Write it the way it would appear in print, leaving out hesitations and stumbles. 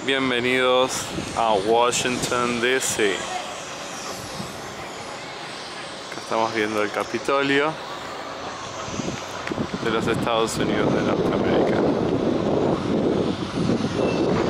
Bienvenidos a Washington DC. Acá estamos viendo el Capitolio de los Estados Unidos de Norteamérica.